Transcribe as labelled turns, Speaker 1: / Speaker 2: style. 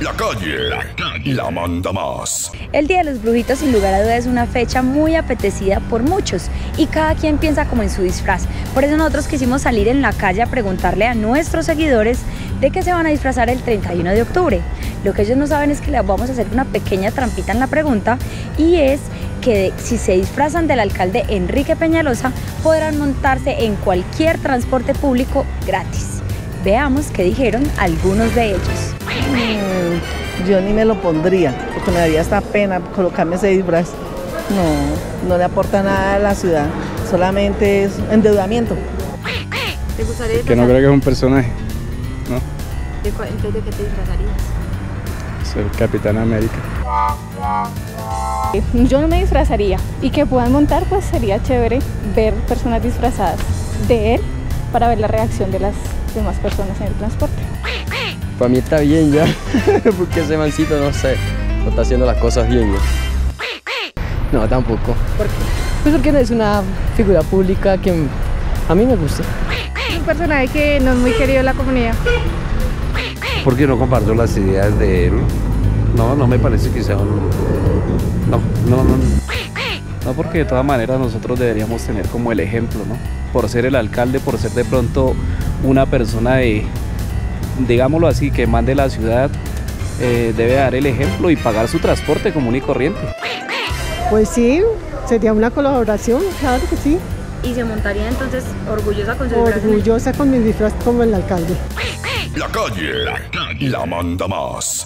Speaker 1: La manda más.
Speaker 2: El Día de los Brujitos sin lugar a dudas es una fecha muy apetecida por muchos y cada quien piensa como en su disfraz. Por eso nosotros quisimos salir en la calle a preguntarle a nuestros seguidores de qué se van a disfrazar el 31 de octubre. Lo que ellos no saben es que les vamos a hacer una pequeña trampita en la pregunta y es que si se disfrazan del alcalde Enrique Peñalosa podrán montarse en cualquier transporte público gratis. Veamos qué dijeron algunos de ellos.
Speaker 3: Yo ni me lo pondría, porque me daría hasta pena colocarme ese disfraz. No le aporta nada a la ciudad, solamente es endeudamiento.
Speaker 2: ¿Te gustaría disfrazar?
Speaker 4: Que no creo que es un personaje, ¿no?
Speaker 2: Entonces, ¿de qué te disfrazarías?
Speaker 4: Soy Capitán América.
Speaker 5: Yo no me disfrazaría y que puedan montar, pues sería chévere ver personas disfrazadas de él para ver la reacción de las demás personas en el transporte.
Speaker 6: Para mí está bien ya, porque ese mancito, no sé, no está haciendo las cosas bien. No, tampoco.
Speaker 5: ¿Por qué?
Speaker 6: Pues porque no es una figura pública que a mí me gusta.
Speaker 5: Es un personaje que no es muy querido en la comunidad.
Speaker 7: Porque no comparto las ideas de él. No me parece que sea un...
Speaker 4: No, porque de todas maneras nosotros deberíamos tener como el ejemplo, ¿no? Por ser el alcalde, por ser de pronto una persona de, digámoslo así, que mande la ciudad, debe dar el ejemplo y pagar su transporte común y corriente.
Speaker 8: Pues sí, sería una colaboración, claro que sí.
Speaker 2: ¿Y se montaría entonces orgullosa con su disfraz?
Speaker 8: Orgullosa con mi disfraz como el alcalde.
Speaker 1: La manda más.